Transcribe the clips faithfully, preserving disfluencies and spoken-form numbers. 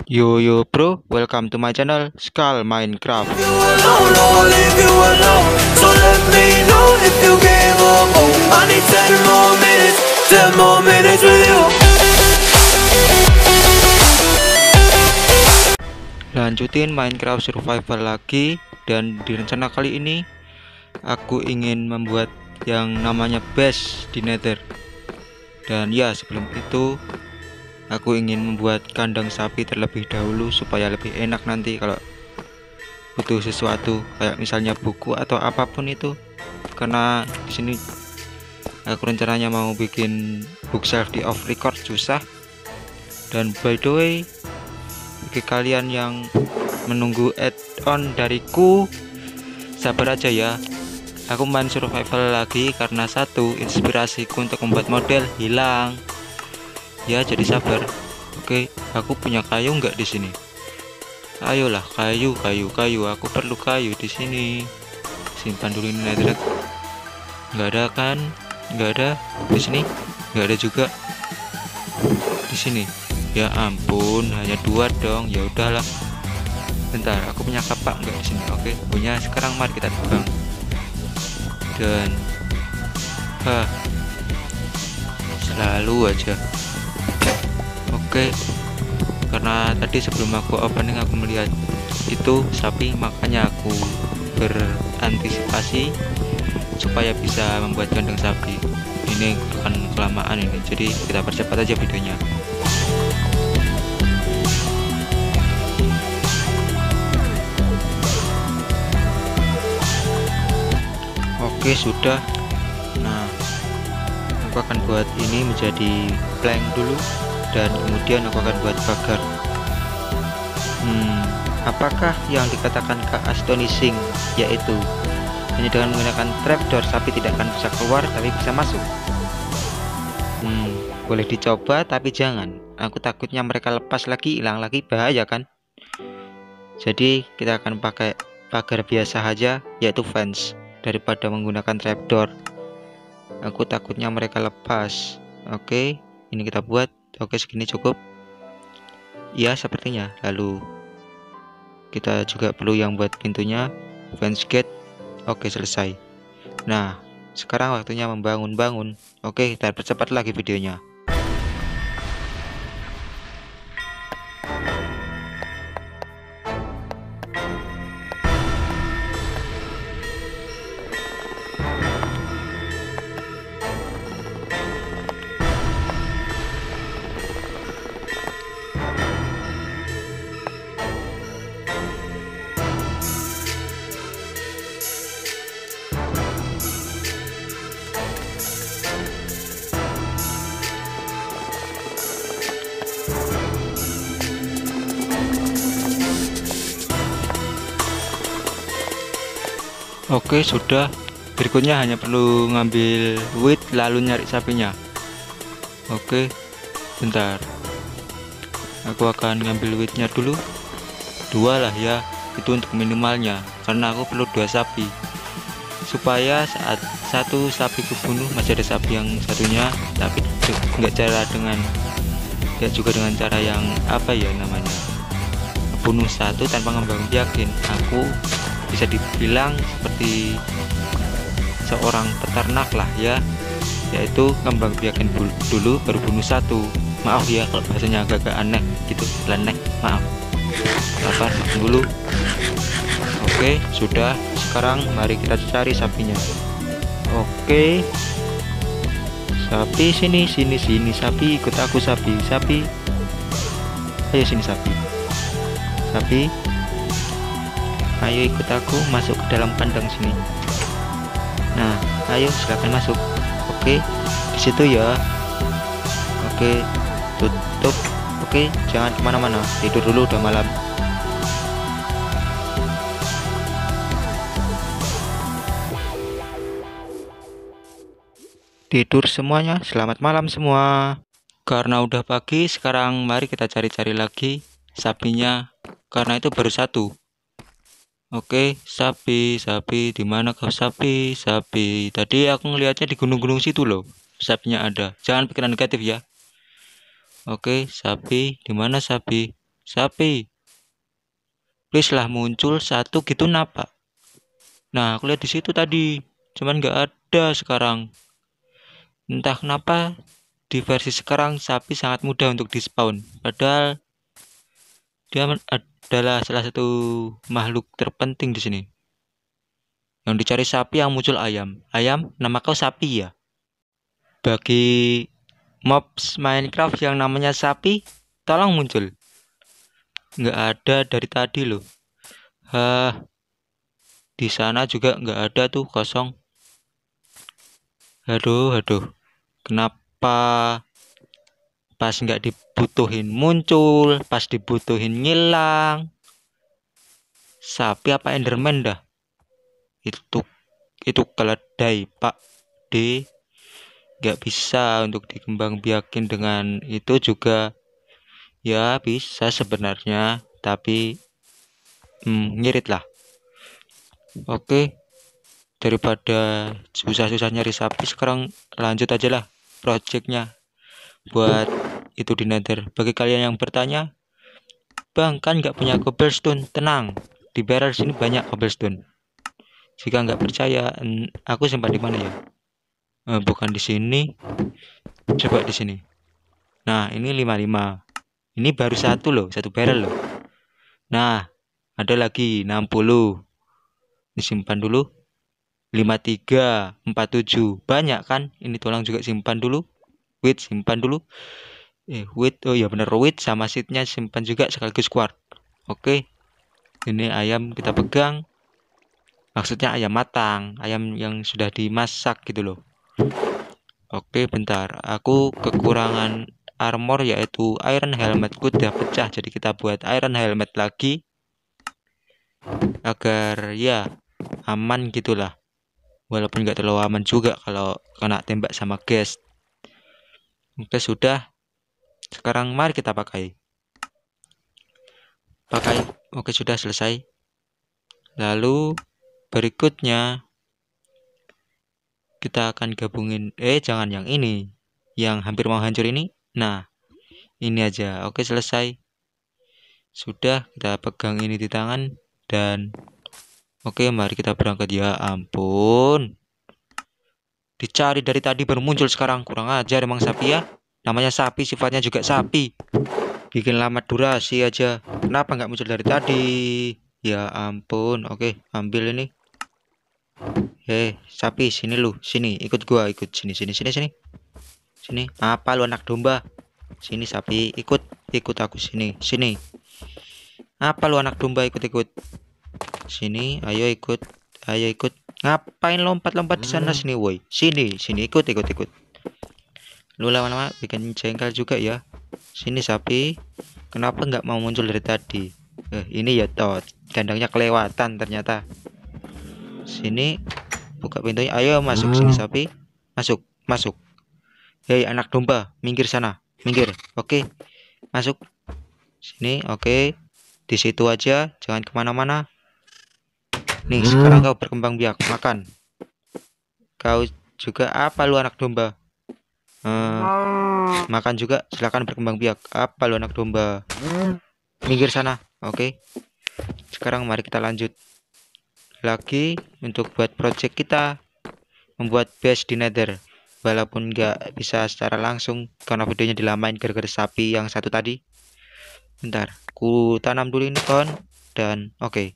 Yo yo bro, welcome to my channel Skal Minecraft. You alone, I'll leave you alone. So let me know if you give up. Oh, I need ten more minutes, ten more minutes with you. Lanjutin Minecraft survival lagi, dan di rencana kali ini aku ingin membuat yang namanya base di Nether. Dan ya, sebelum itu aku ingin membuat kandang sapi terlebih dahulu supaya lebih enak nanti kalau butuh sesuatu kayak misalnya buku atau apapun itu, karena di sini aku rencananya mau bikin bookshelf di off record susah. Dan by the way, bagi kalian yang menunggu add-on dariku, sabar aja ya, aku main survival lagi karena satu, inspirasiku untuk membuat model hilang ya, jadi sabar. Oke, aku punya kayu nggak di sini? Ayolah, kayu kayu kayu aku perlu kayu di sini. Simpan dulu ini netherrack. Nggak ada kan? Nggak ada di sini, nggak ada juga di sini. Ya ampun, hanya dua dong. Ya udahlah, bentar, aku punya kapak nggak di sini? Oke, punya. Sekarang mari kita terbang. Dan ha, selalu aja. Oke, karena tadi sebelum aku opening aku melihat itu sapi, makanya aku berantisipasi supaya bisa membuat kandang sapi. Ini akan kelamaan ini, jadi kita percepat aja videonya. Oke, sudah. Nah, aku akan buat ini menjadi plank dulu, dan kemudian aku akan buat pagar. Hmm, apakah yang dikatakan Kak Astonishing, yaitu hanya dengan menggunakan trapdoor sapi tidak akan bisa keluar tapi bisa masuk? Hmm, boleh dicoba tapi jangan. Aku takutnya mereka lepas lagi, hilang lagi, bahaya kan? Jadi kita akan pakai pagar biasa aja, yaitu fence, daripada menggunakan trapdoor. Aku takutnya mereka lepas. Oke, ini kita buat. Oke, segini cukup ya sepertinya. Lalu kita juga perlu yang buat pintunya, fence gate. Oke, selesai. Nah, sekarang waktunya membangun-bangun. Oke, kita percepat lagi videonya. Oke, sudah. Berikutnya hanya perlu ngambil wheat lalu nyari sapinya. Oke, bentar, aku akan ngambil wheatnya dulu. Dua lah ya, itu untuk minimalnya, karena aku perlu dua sapi supaya saat satu sapi kubunuh masih ada sapi yang satunya. Tapi nggak cara dengan nggak juga dengan cara yang apa ya namanya, bunuh satu tanpa ngembang yakin. Aku bisa dibilang seperti seorang peternak lah ya, yaitu ngembang biakin dulu baru bunuh satu. Maaf ya kalau bahasanya agak-agak aneh gitu, lenek, maaf. Sabar, makan dulu. Oke, sudah. Sekarang mari kita cari sapinya. Oke, sapi sini sini sini sapi, ikut aku sapi sapi. Ayo sini sapi sapi, ayo ikut aku masuk ke dalam kandang sini. Nah, ayo silakan masuk. Oke, di situ ya. Oke, tutup. Oke, jangan kemana-mana, tidur dulu, udah malam. Tidur semuanya, selamat malam semua. Karena udah pagi, sekarang mari kita cari-cari lagi sapinya, karena itu baru satu. Oke, sapi, sapi, di mana kau sapi, sapi? Tadi aku ngelihatnya di gunung-gunung situ loh. Sapinya ada. Jangan pikiran negatif ya. Oke, sapi, di mana sapi? sapi. Please lah muncul satu gitu napa. Nah, aku lihat di situ tadi, cuman nggak ada sekarang. Entah kenapa di versi sekarang sapi sangat mudah untuk di spawn. Padahal dia adalah salah satu makhluk terpenting di sini. Yang dicari sapi yang muncul ayam. Ayam, nama kau sapi ya? Bagi mobs Minecraft yang namanya sapi, tolong muncul. Nggak ada dari tadi loh. Hah, di sana juga nggak ada tuh, kosong. Aduh, aduh. Kenapa pas nggak dibutuhin muncul, pas dibutuhin ngilang? Sapi apa Enderman dah? Itu itu keledai Pak D. Nggak bisa untuk dikembang biakin dengan itu juga. Ya bisa sebenarnya, tapi hmm, ngirit lah. Oke, daripada susah-susah nyari sapi, sekarang lanjut aja lah projectnya buat itu di Nether. Bagi kalian yang bertanya, bang kan nggak punya cobblestone, tenang, di barrel sini banyak cobblestone. Jika nggak percaya, aku simpan di mana ya? Eh, bukan di sini, coba di sini. Nah, ini lima puluh lima. Ini baru satu loh, satu barrel loh. Nah, ada lagi enam puluh. Disimpan dulu. lima puluh tiga, empat puluh tujuh. Banyak kan? Ini tolong juga simpan dulu. Wait, simpan dulu. Eh, wait. Oh ya bener, wait sama seednya simpan juga sekaligus quartz. Oke. Ini ayam kita pegang. Maksudnya ayam matang, ayam yang sudah dimasak gitu loh. Oke, bentar. Aku kekurangan armor yaitu iron helmetku udah pecah, jadi kita buat iron helmet lagi agar ya aman gitulah. Walaupun nggak terlalu aman juga kalau kena tembak sama gas. Oke, sudah. Sekarang mari kita pakai. Pakai. Oke, sudah selesai. Lalu berikutnya kita akan gabungin, eh jangan yang ini, yang hampir mau hancur ini. Nah, ini aja. Oke, selesai. Sudah, kita pegang ini di tangan dan oke, mari kita berangkat. Ya ampun, dicari dari tadi baru muncul sekarang. Kurang ajar emang sapi ya. Namanya sapi, sifatnya juga sapi. Bikin lama durasi aja. Kenapa nggak muncul dari tadi? Ya ampun. Oke, ambil ini. Hei, sapi, sini lu, sini, ikut gua, ikut sini, sini, sini, sini, sini. Apa lu anak domba? Sini sapi, ikut, ikut aku sini, sini. Apa lu anak domba, ikut, ikut. Sini, ayo ikut, ayo ikut. Ngapain lompat-lompat di sana sini, woi? Sini, sini, ikut, ikut, ikut. Lu lama-lama bikin jengkel juga ya. Sini sapi, kenapa nggak mau muncul dari tadi? Eh, ini ya toh, kandangnya kelewatan ternyata. Sini, buka pintunya. Ayo masuk sini sapi. Masuk, masuk. Hei anak domba, minggir sana, minggir. Oke, masuk. Sini, oke. Di situ aja, jangan kemana-mana. Nih, sekarang kau berkembang biak, makan. Kau juga apa lu anak domba? Uh, makan juga, silakan berkembang biak. Apa lu anak domba? Minggir sana, oke. Sekarang mari kita lanjut lagi untuk buat project kita, membuat base di Nether. Walaupun nggak bisa secara langsung karena videonya dilamain gara-gara sapi yang satu tadi. Bentar, ku tanam dulu ini pohon dan oke. Okay.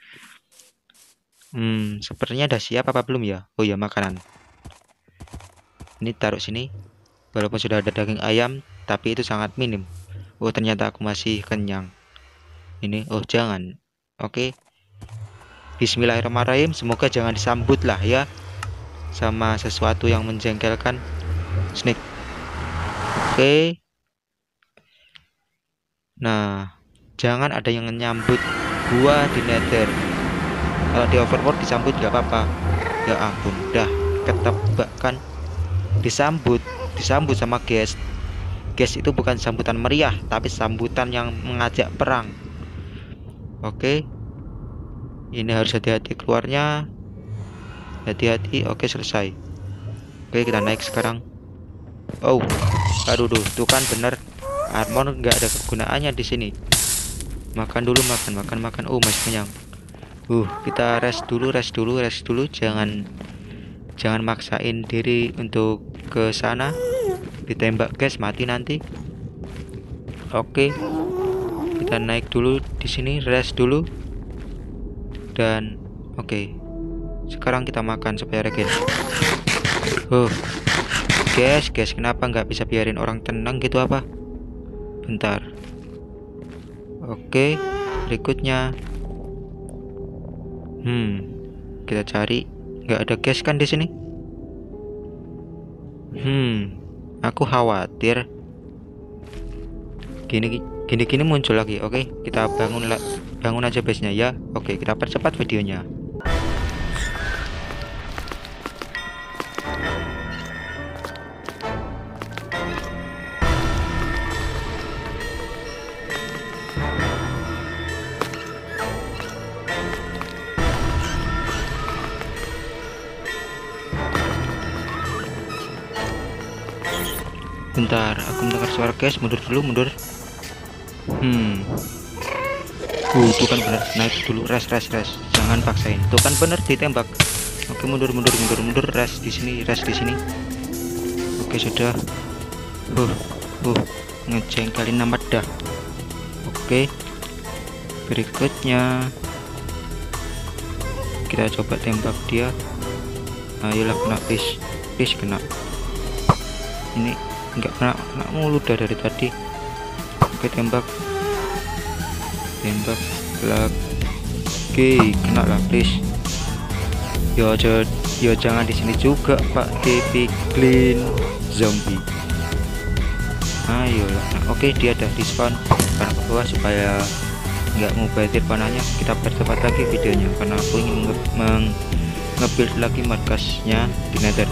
Hmm, sepertinya udah siap apa belum ya? Oh ya, makanan. Ini taruh sini. Walaupun sudah ada daging ayam, tapi itu sangat minim. Oh, ternyata aku masih kenyang. Ini, oh jangan. Oke. Okay. Bismillahirrahmanirrahim. Semoga jangan disambut lah ya sama sesuatu yang menjengkelkan. Snake. Oke. Okay. Nah, jangan ada yang nyambut gua di Nether. Kalau di Overworld disambut gak apa-apa. Ya ampun, dah ketebak kan. Disambut, disambut sama guys. Guys itu bukan sambutan meriah, tapi sambutan yang mengajak perang. Oke. Okay. Ini harus hati-hati keluarnya. Hati-hati. Oke, selesai. Oke, kita naik sekarang. Oh, aduh, tuh, tuh kan bener. Armor nggak ada kegunaannya di sini. makan dulu, makan makan makan. Oh, masih kenyang. Uh kita rest dulu, rest dulu, rest dulu. Jangan jangan maksain diri untuk ke sana. Ditembak guys, mati nanti. Oke, kita naik dulu di sini, rest dulu. Dan oke, sekarang kita makan supaya regen. Oh guys, guys, kenapa nggak bisa biarin orang tenang gitu apa? Bentar. Oke, berikutnya. Hmm, kita cari. Nggak ada gas kan di sini? Hmm, aku khawatir. Gini, gini, gini muncul lagi. Oke, kita bangun lah, bangun aja base-nya ya. Oke, kita percepat videonya. Bentar, aku mendengar suara guys. Mundur dulu, mundur. Hmm. Uh, itu kan bener. Naik dulu, rest, rest, rest. Jangan paksain. Tuh kan bener ditembak. Oke, mundur, mundur, mundur, mundur. Rest di sini, rest di sini. Oke, sudah. Uh, uh, ngejengkelin nama dah. Oke. Berikutnya kita coba tembak dia. Ayolah, kena, please, please kena. Ini nggak kena, kena mulu dah dari tadi. Oke, tembak, tembak lagi, kena lah please. Yo, yo jangan di sini juga Pak Piglin zombie. Ayolah. Nah, oke, dia udah di spawn karena ke bawah supaya nggak mubazir panahnya. Kita percepat lagi videonya karena aku ingin nge-build lagi markasnya di Nether.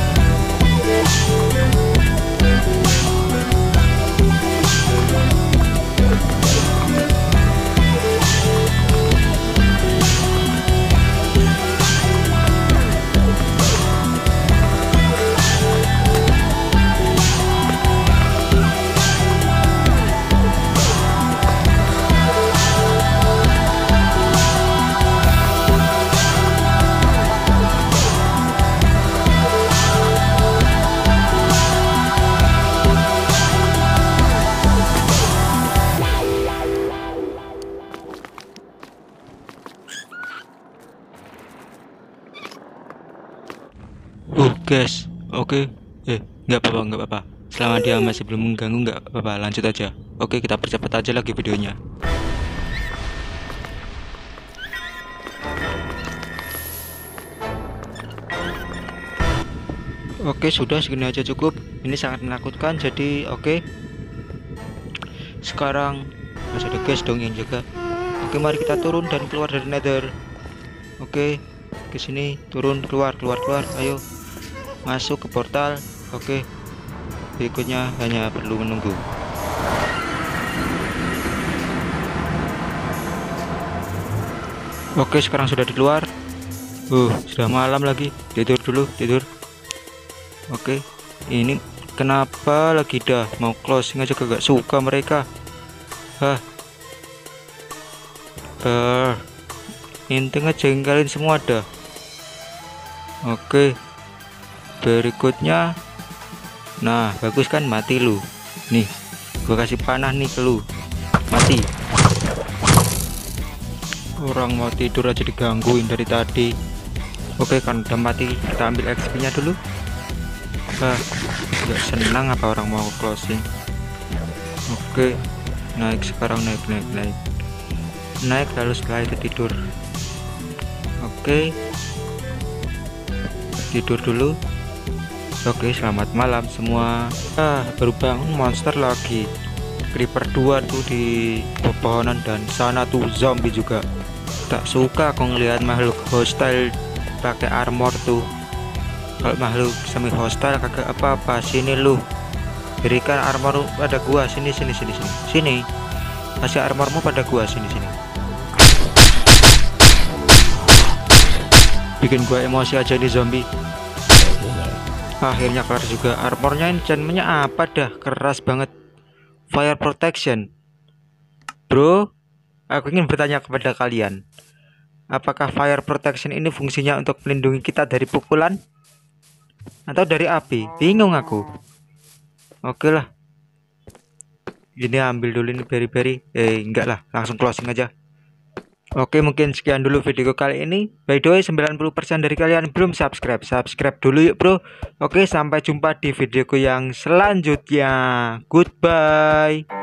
Oh guys, oke, eh nggak apa-apa, nggak apa-apa. Selama dia masih belum mengganggu, nggak apa-apa, lanjut aja. Oke, kita percepat aja lagi videonya. Oke, sudah segini aja cukup. Ini sangat menakutkan. Jadi oke, sekarang masih ada guys dong yang jaga. Oke, mari kita turun dan keluar dari Nether. Oke, ke sini, turun, keluar, keluar, keluar. Ayo, masuk ke portal. Oke, berikutnya hanya perlu menunggu. Oke, sekarang sudah di luar. Uh, sudah malam lagi. Tidur dulu, tidur. Oke, ini kenapa lagi dah mau closing aja kagak suka mereka. Hah. Uh, intinya jengkelin semua dah. Oke, berikutnya, nah bagus kan, mati lu. Nih, gua kasih panah nih ke lu, mati. Orang mau tidur aja digangguin dari tadi. Oke, kan udah mati, kita ambil X P nya dulu. Ah, nggak senang apa orang mau closing. Oke, naik sekarang, naik naik naik naik lalu setelah itu tidur. Oke, tidur dulu. Oke, selamat malam semua. Ah, baru bangun monster lagi. Creeper dua tuh di pepohonan dan sana tuh zombie juga. Tak suka aku ngelihat makhluk hostile pakai armor tuh. Kalau makhluk semi hostile kagak apa-apa. Sini lu, berikan armor pada gua. Sini sini sini sini sini, kasih armormu pada gua. Sini sini, bikin gua emosi aja nih zombie. Akhirnya kelar juga. Armornya enchantmentnya apa dah, keras banget. Fire protection bro, aku ingin bertanya kepada kalian, apakah fire protection ini fungsinya untuk melindungi kita dari pukulan atau dari api? Bingung aku. Oke lah, ini ambil dulu ini berry-berry. Eh enggak lah, langsung closing aja. Oke, mungkin sekian dulu video kali ini. By the way, sembilan puluh persen dari kalian belum subscribe. Subscribe dulu yuk bro. Oke, sampai jumpa di videoku yang selanjutnya. Goodbye.